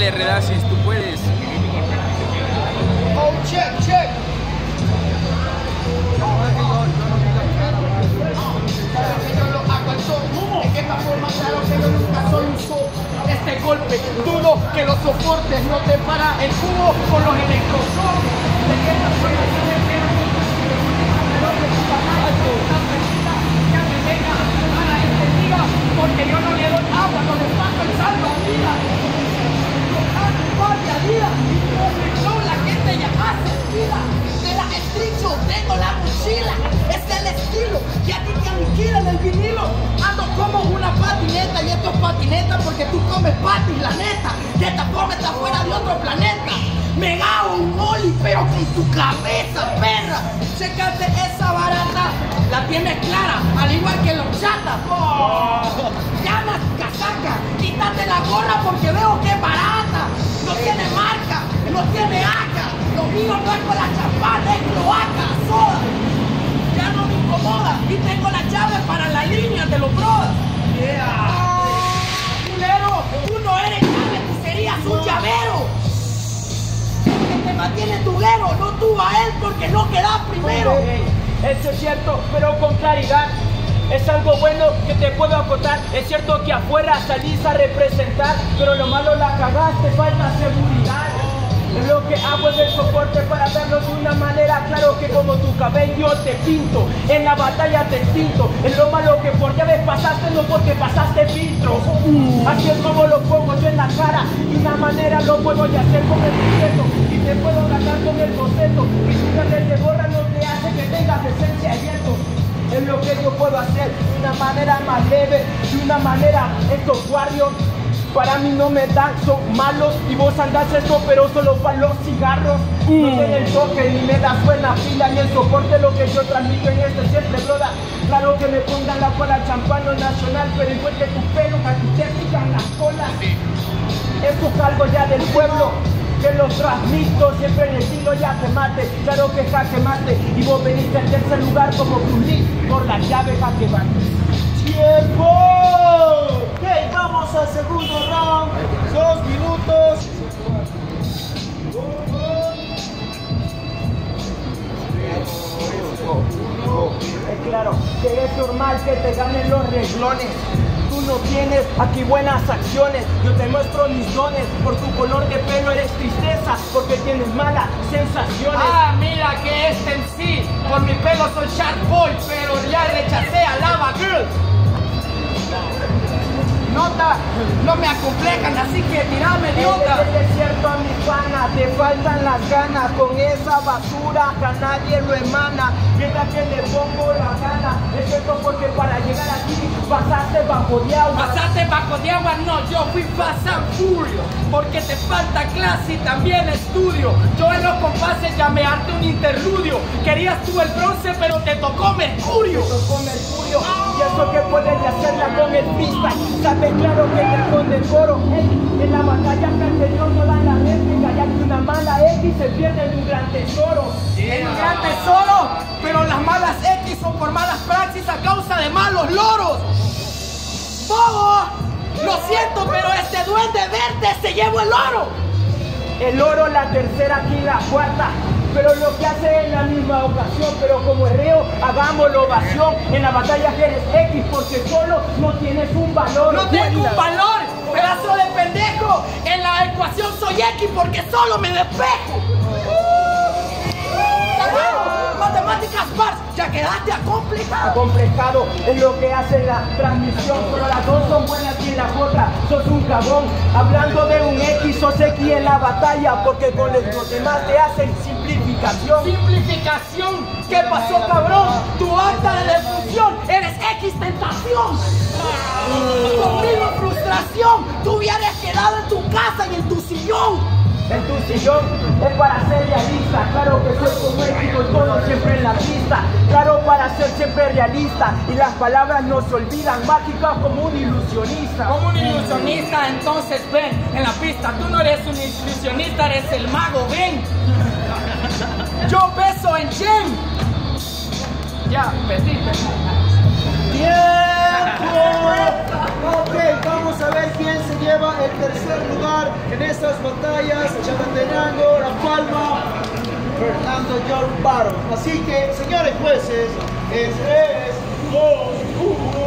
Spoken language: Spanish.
Dale, Redasis, tú puedes. Oh, check. En esta forma, claro que yo nunca soy un este golpe duro que los soportes no te para el cubo con los electroshocks. De esta forma yo me quedo ya me venga a este día porque yo no le doy agua, no le paso el salvavidas. La gente ya hace vida. De la estricho tengo la mochila. Es el estilo que a ti te aniquilan el vinilo. Ando como una patineta y esto es patineta porque tú comes patis, la neta. Que esta forma está fuera de otro planeta. Me hago un oli pero con tu cabeza, perra. Chécate esa barata, la tienes clara, al igual que los chatas. Llamas casaca, quítate la gorra porque veo que es barata. No tiene marca, no tiene acá. Lo mío no es con la champán, es cloaca, soda. Ya no me incomoda y tengo la llave para la línea de los brothers. Culero, tú no eres llave, tú serías un llavero. Que te mantiene tu guero, no tú a él porque no quedas primero. Eso es cierto, pero con claridad. Es algo bueno que te puedo acotar. Es cierto que afuera salís a representar, pero lo malo la cagaste, falta seguridad. Lo que hago es el soporte para verlo de una manera. Claro que como tu cabello te pinto, en la batalla te extinto. Es lo malo que por llaves pasaste, no porque pasaste filtro. Así es como lo pongo yo en la cara. De una manera lo puedo ya hacer con el secreto. Y te puedo ganar con el boceto. Y si no te borra no te hace que tengas esencia y viento. Es lo que yo puedo hacer de una manera más leve, de una manera, estos guardios para mí no me dan, son malos y vos andás esto pero solo para los cigarros. No ten el toque ni me das buena fila ni el soporte lo que yo transmito en este siempre broda. Claro que me pongan la cola champano nacional, pero igual que tu pelo a ti te pican las colas. Esto es algo ya del pueblo que los transmito, siempre en el estilo ya te mate, claro que jaque mate, y vos veniste en tercer lugar como Bruce Lee, por la llave jaque mate. ¡Tiempo! Ok, vamos al segundo round, 2 minutos. Es claro que es normal que te ganen los reglones. Tú no tienes aquí buenas acciones. Yo te muestro mis dones. Por tu color de pelo eres tristeza, porque tienes malas sensaciones. Ah, mira que este en sí, por mi pelo soy Shark Boy, pero ya rechacé a Lava Girl. Nota, no me acomplejan, así que tirame idiota. Es cierto a mi pana, te faltan las ganas. Con esa basura que a nadie lo emana. Mientras que le pongo la gana. Es cierto porque para llegar aquí pasaste bajo de agua. Pasaste bajo de agua, no, yo fui Fast and Furious. Porque te falta clase y también estudio. Yo en los compases llamé arte un interludio. Querías tú el bronce, pero te tocó Mercurio. Te tocó Mercurio. Y eso que puedes hacerla con el freestyle. Sabes claro que te esconde el coro. En la batalla que anterior no dan la réplica, ya que una mala X se pierde en un gran tesoro. En un gran tesoro, pero las malas X son por malas praxis a causa de malos loros. ¡Bobo! Lo siento, pero este duende verde se llevó el oro. El oro, la tercera, aquí la cuarta. Pero lo que hace en la misma ocasión, pero como herreo, hagamos la ovación. En la batalla que eres X, porque solo no tienes un valor. No tengo un valor, pedazo de pendejo. En la ecuación soy X porque solo me despejo. Matemáticas Pars, ya quedaste acomplejado. Acomplejado es lo que hace la transmisión, pero las dos son buenas y en la otra sos un cabrón. Hablando de un X, sos X en la batalla, porque con los demás te hacen simplificación. Simplificación, ¿qué pasó, cabrón? Tu acta de defunción, eres X tentación. Conmigo frustración, tú hubieras quedado en tu casa y en tu sillón. En tu sillón es para ser realista. Claro que soy como éxito y todo siempre en la pista. Claro para ser siempre realista. Y las palabras no se olvidan, mágicas como un ilusionista. Como un ilusionista, entonces ven en la pista. Tú no eres un ilusionista, eres el mago, ven. Yo beso en Jen. Ya, perdí. ¡Tiempo! Ok, vamos a ver quién se lleva el tercer tercer lugar en estas batallas, Chalatenango, La Palma, Fernando John Barros. Así que, señores jueces, es 3, 2, 1.